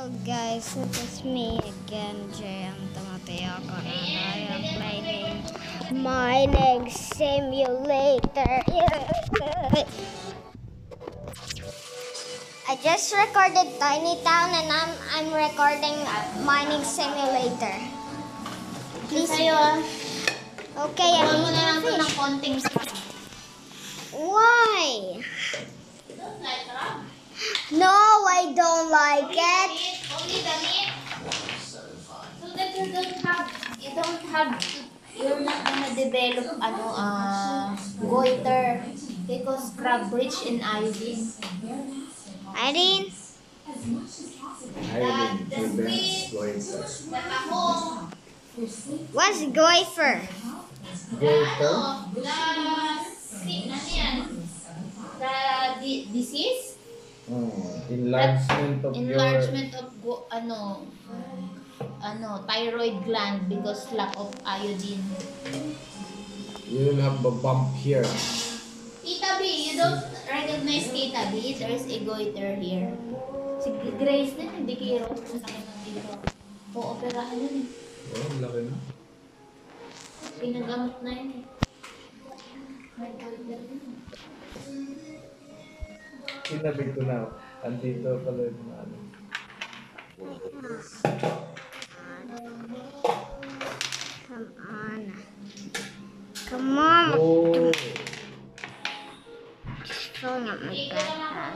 Guys, it is me again, Jay. Ang tumataya ko na I am playing Mining Simulator. I just recorded Tiny Town and I'm recording Mining Simulator. Please sa'yo. Okay, Huwag mo na lang ito ng konting Why? You don't like crab? No, I don't like it. Only the meat. So that you're not gonna develop goiter because crab rich in iodine. Irene? The squid, the tahong, What's gopher? Goiter? The disease? Enlargement of thyroid gland because lack of iodine. You will have a bump here. Tita B, you don't recognize Tita B? There's a goiter here. Si Grace din, hindi kay Rose kung saan ng dito. O-operahan yun eh. Oh, laki na. Pinagamot na yun eh. May goiter din. Sinabi ko na, andito pala yung mga ano. Come on. Come on. Oh! Filling up my backpack.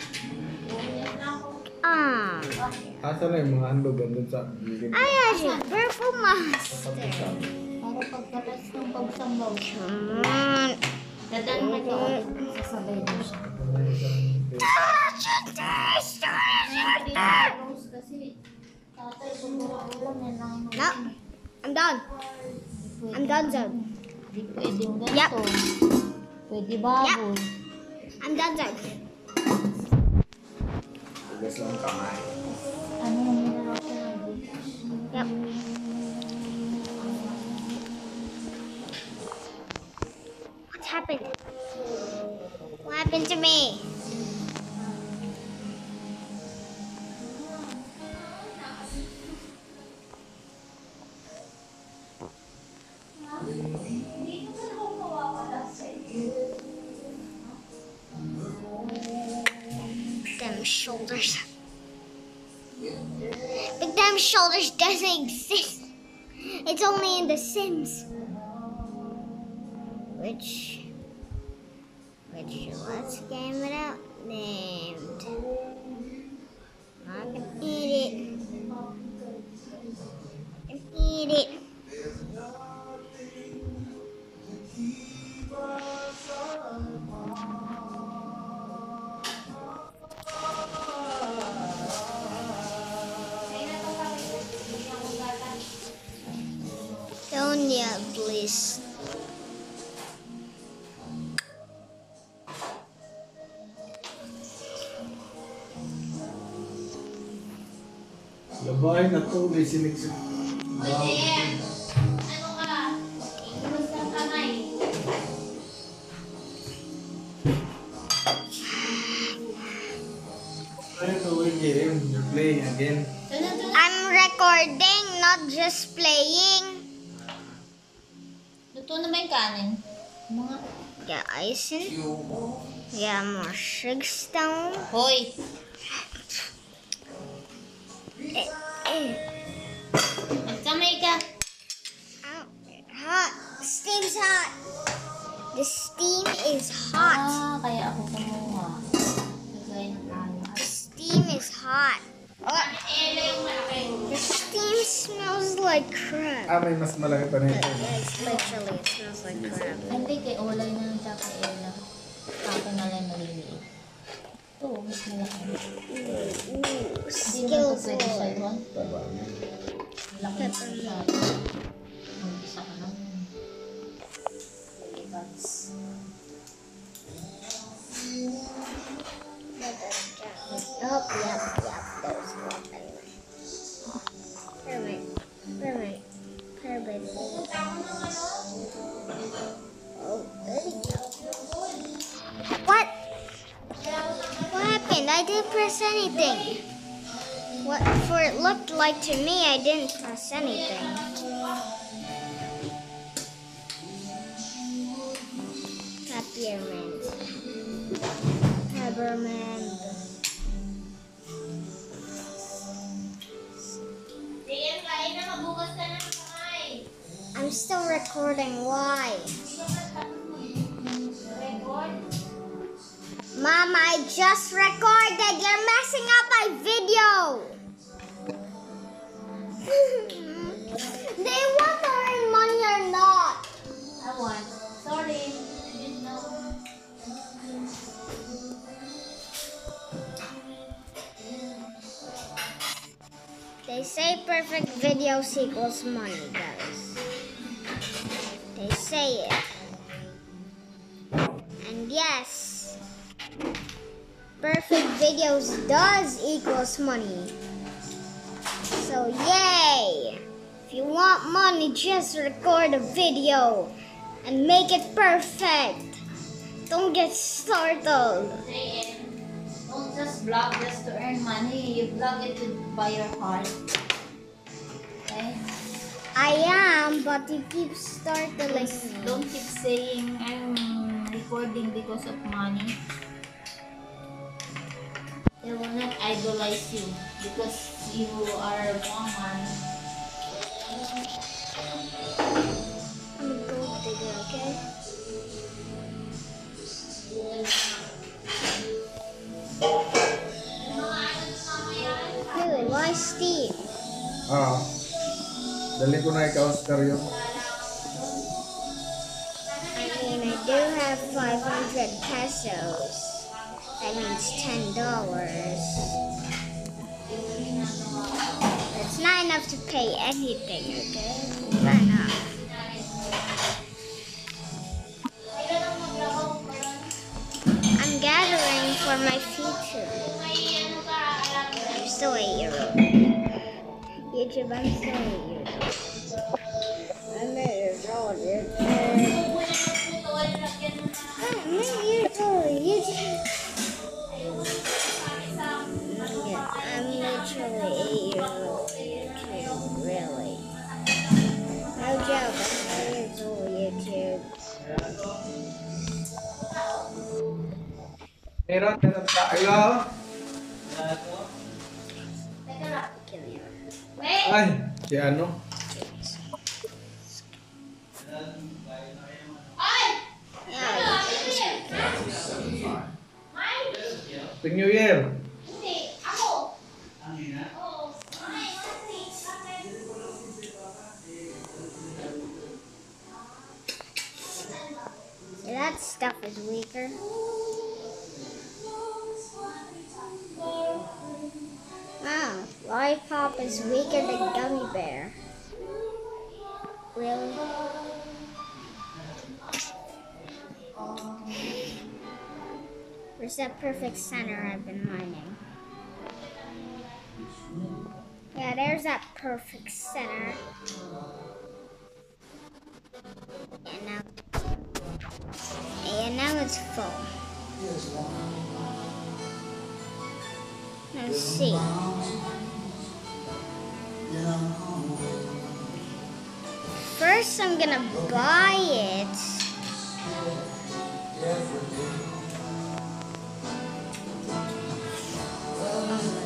Asa na yung mga handog andun sa gilid? I actually purple monster. Para pagkatas ng pagsambaw. Come on. Dadaan ka ito. Sasabay mo siya. Rose kasi tatay kung ulam yan lang. No, I'm done. I'm done, Zone. Hindi pwedeng ganito. Yep. Pwede baboy. I'm done, Zone. Tigas lang ang kamay. Ano yung minaraw ko ng dito? Yep. What happened? What happened to me? Them shoulders. But them shoulders doesn't exist. It's only in The Sims. Which let's game it out named. I'm gonna eat it. And eat it. Sonia, please. Labay na to, may siniksik. Jen, ano ka? Iwas ng kamay. Try to win game, you're playing again. I'm recording, not just playing. Luto na ba yung kanin? Mga... Yeah, icing. Yeah, more sugar stone. Hoy! Magkamay ka. Ow, hot. Steam's hot. The steam is hot. Kaya ako kumuha. Lagay ng kanin. The steam is hot. Ela yung malaki. The steam smells like crab. May mas malaki pa na ito. Guys, literally, it smells like crab. Hindi, kay Olay na lang siya kay Ella. Ako na lang maliliit. Ito, mas malaki. Ooh, Hindi skills na pwede siya lord. doon. Laki na siya. Mag-isa ka lang. Oh, yep, there's one. Permit. Oh, there we go. What? What happened? I didn't press anything. What? for it looked like to me I didn't press anything. Peppermint. Peppermint. Sige, kain na. Mabukas ka na ng kamay. I'm still recording. Why? Record? Mom, I just recorded. You're messing up my video. They want to earn money or not? I want. Sorry. I didn't know. They say perfect videos equals money, guys. They say it. And yes, perfect videos does equals money. So yay! If you want money, just record a video and make it perfect. Don't get startled. Say it. Don't just vlog just to earn money. You vlog it by your heart. Okay? I am, but you keep startling me. Don't keep saying I'm recording because of money. They will not idolize you because you are woman. I'm a gold digger, okay? Dude, why Steve? Dali ko na ikaw, Oscar, yun. I mean, I do have 500 pesos. That means $10. That's not enough to pay anything, okay? Not enough. I'm gathering for my future. I'm still 8-year-old. YouTube, I'm still 8 years old. I'm 8 years old, YouTube. I'm 8 years old, YouTube. Yeah, I'm literally 8 years old, YouTube. Really. No joke, I'm 8 years old, YouTube. Meron tayo. Kill you. Wait! Ay, si ano? Ay! Yeah, Happy New Year. Hindi! Ako! Oo. Ay, kasi. See, that stuff is weaker. Wow, Lollipop is weaker than Gummy Bear. Really? Where's that perfect center I've been mining? Yeah, there's that perfect center. And now it's full. Let's see. First, I'm gonna buy it. Oh my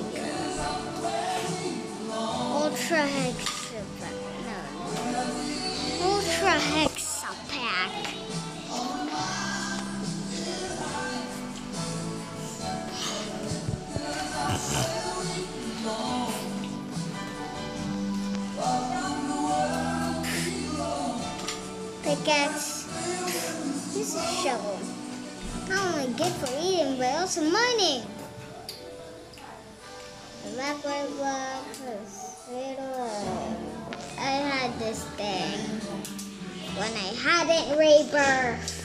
god. Ultra Hexa Pack. No. Ultra Hexa Pack. Pickaxe. This is a shovel. Not only good for eating, but also mining. I had this thing when I hadn't rebirthed.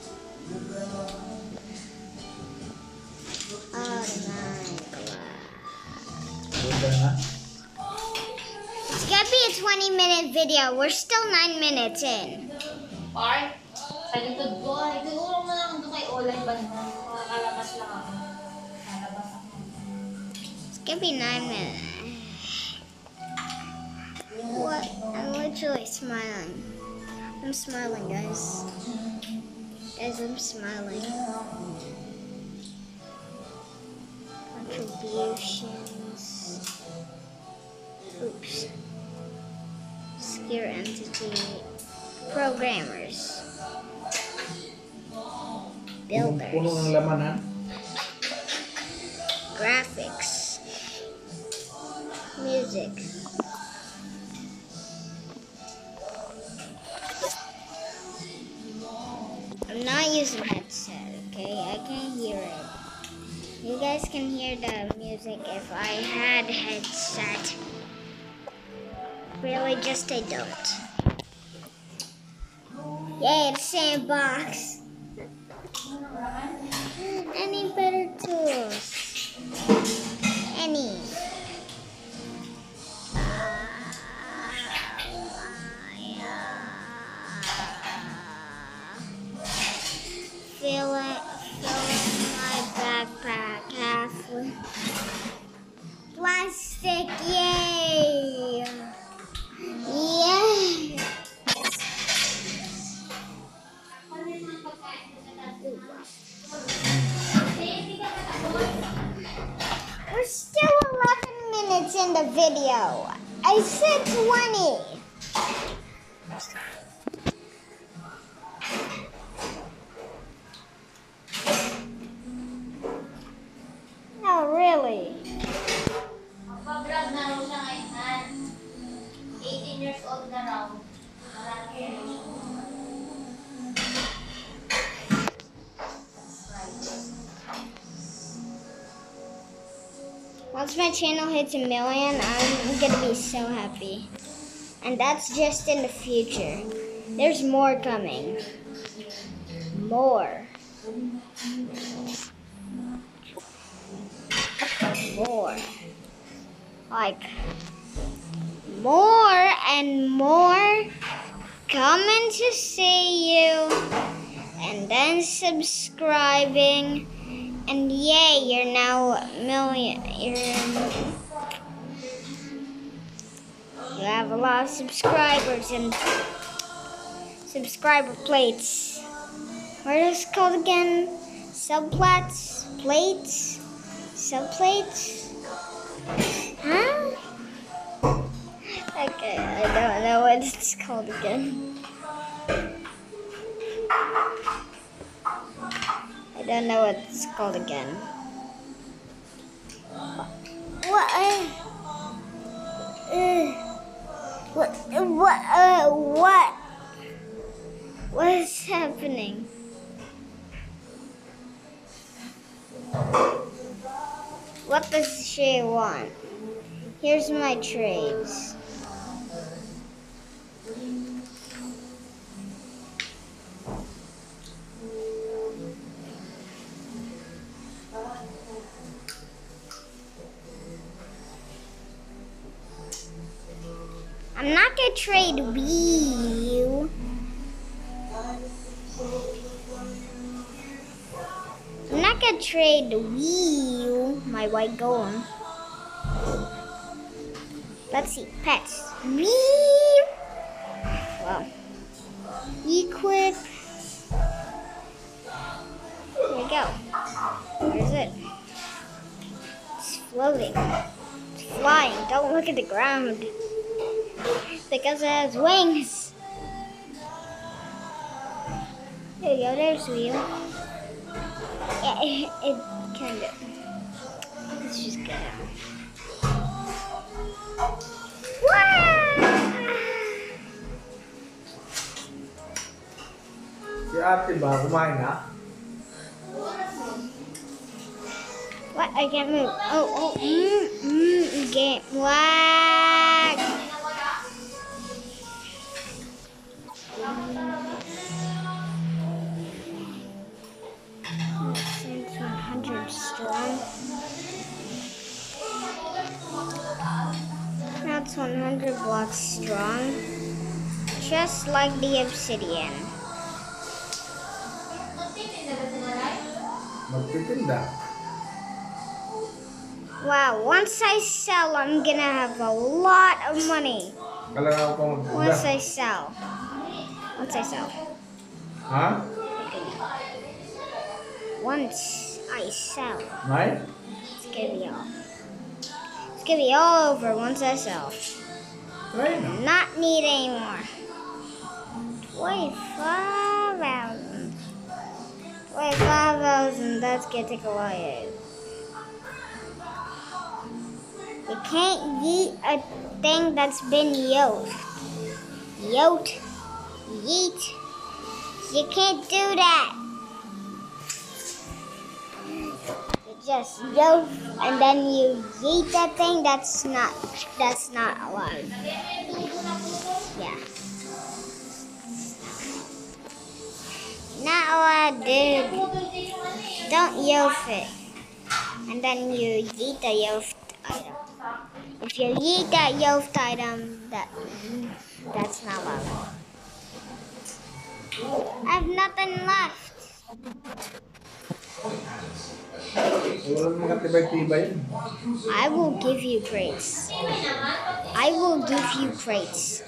Oh my god. Ganda na. It's gonna be a 20-minute video. We're still 9 minutes in. Park? Sa likod ko. Ay, siguro mo lang doon kay Olay banda. Makakalabas lang ako. Kalabas ako. It's gonna be 9 minutes. what? I'm literally smiling. I'm smiling, guys. Guys, I'm smiling. Contributions. Oops. Secure entity. Programmers. Puno ng Builders. laman, ha? Graphics. Music. I'm not using headset, okay? I can't hear it. You guys can hear the music if I had headset. Really, just I don't. Yay, the sandbox. Any better tools? Any? Fill my backpack halfway. Plastic, yay! Yay! We're still 11 minutes in the video. I said 20. No, really. Magpa-vlog na raw siya ngayon. 18 years old na raw. Marami na siya. Once my channel hits 1 million, I'm gonna be so happy. And that's just in the future. There's more coming. More. More. Like, more and more coming to see you. And then subscribing. And yay, you're now you have a lot of subscribers and subscriber plates. What is it called again? Subplates? Plates? Subplates? Huh? Okay, I don't know what it's called again. I don't know what it's called again. What is happening? What does she want? Here's my trades. I'm not gonna trade Wii U. I'm not gonna trade Wii U, my white golem. Let's see, pets. Wii. Well, equip. There we go. Where is it? It's floating. It's flying. Don't look at the ground. Because it has wings. There you go, there's Wheel. Yeah, it kind of. Let's just get it. Si ate ba, kumain na? What? I can't move. Game. What? Since 100 strong. That's 100 blocks strong. Just like the obsidian. Magtitinda. Wow, once I sell, I'm gonna have a lot of money. Kailangan ko Once magpunta. I sell. Once I sell. Ha? Once I sell. Nay? It's gonna be all. It's gonna be all over once I sell. Try na. Not need anymore. 25,000. 25,000. That's gonna take a while. You can't eat a thing that's been yoked. Yoked. Yeet. You can't do that. You just yoke and then you yeet that thing. That's not allowed. Yeah. Not allowed, dude. Don't yoke it. And then you yeet the yoked item. If you eat that yoked item, that's not allowed. I have nothing left. Wala mga tibay-tibay. I will give you crates. I will give you crates.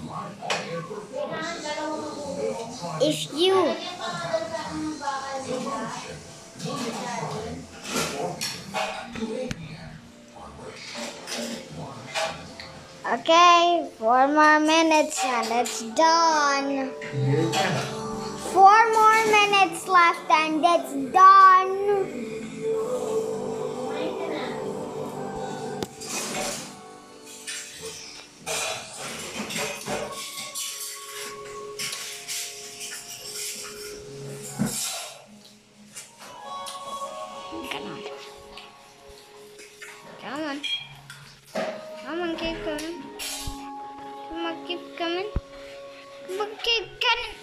If you Okay, 4 more minutes and it's done. 4 more minutes left and it's done. Come on. Come on. Come on, keep coming. Come on, keep coming. Come on, keep coming.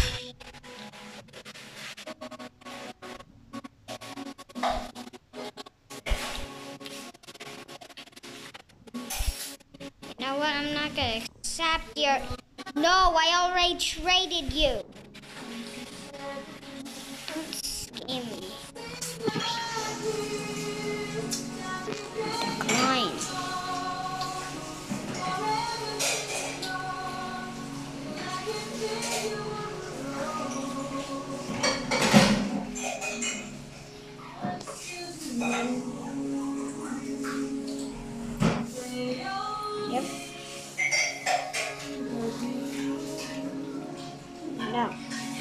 You know what? I'm not gonna accept your. No, I already traded you. Don't scam me. Decline. Yep. No.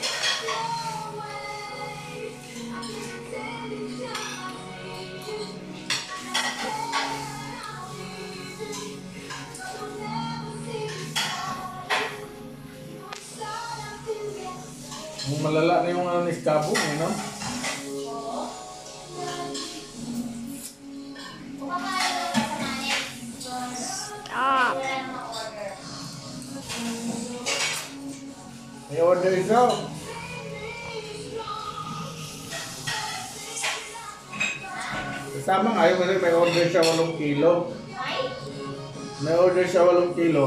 Malala na yung ni Skabo, no? Stop. May order isa. Kasama kayo kasi may order siya 8 kilo. May order siya 8 kilo.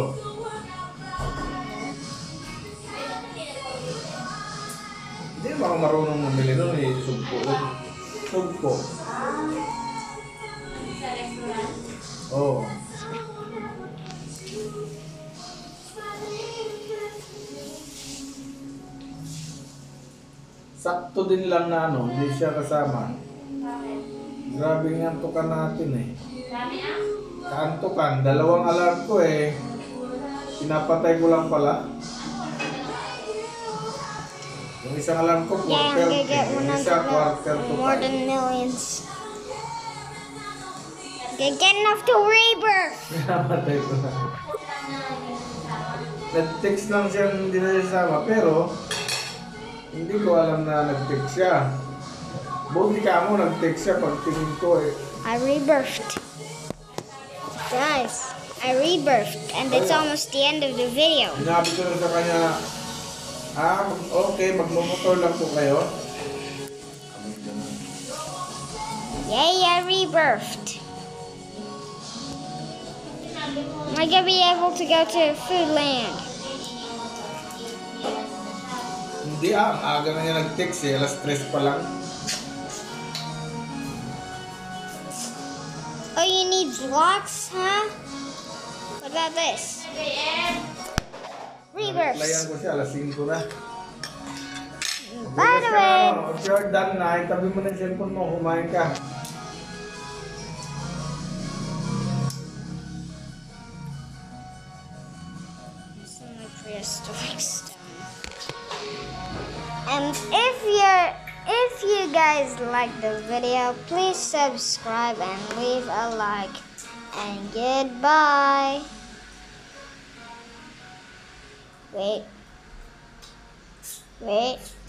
Hindi ba ako marunong mamili nun eh? Sugpo. Sugpo. Oo. Sakto din lang na ano, hindi siya kasama. Grabe nga antukan natin eh. Kaantukan, 2 alarm ko eh. Pinapatay ko lang pala. Yung isang alarm ko, Yeah, I'm quarter. gonna get Yung 100 isa, quarter to more 5. than millions. Get enough to rebirth. Pinapatay ko na. Nag-text lang siya, hindi na siya sama. Pero, hindi ko alam na nag-text siya. Buti ka mo, nag-text siya pag tingin ko eh. I rebirthed. Guys, I rebirthed and it's almost the end of the video. Sinabi ko lang sa kanya, okay, magmumotor lang po kayo. Yay, I rebirthed. Am I gonna be able to go to Foodland? Hindi aga na niya nag-text eh, alas 3 pa lang. blocks, huh? What about this? Layan Reverse. ko siya, alas 5 na. By the way, If you're done na, itabi mo na yung cellphone mo, kumain ka. some prehistoric stuff. And if you guys like the video, please subscribe and leave a like. And goodbye. Wait.